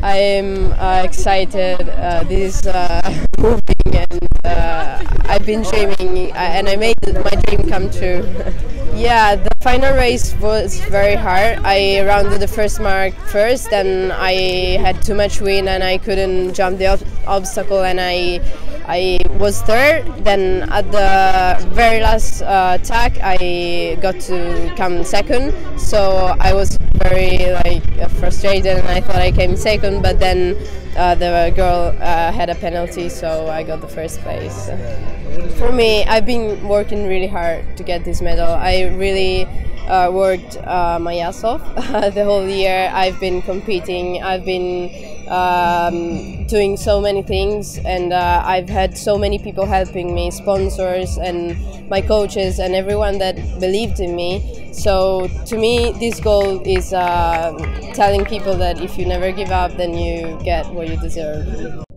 I'm excited. This is moving, and I've been dreaming, and I made my dream come true. Yeah, the final race was very hard. I rounded the first mark first, and I had too much wind, and I couldn't jump the obstacle, and I was third. Then at the very last tack, I got to come second. So I was very frustrated, and I thought I came second. But then the girl had a penalty, so I got the first place. For me, I've been working really hard to get this medal. I really worked my ass off the whole year. I've been competing. I've been doing so many things, and I've had so many people helping me, sponsors and my coaches and everyone that believed in me. So to me, this goal is telling people that if you never give up, then you get what you deserve.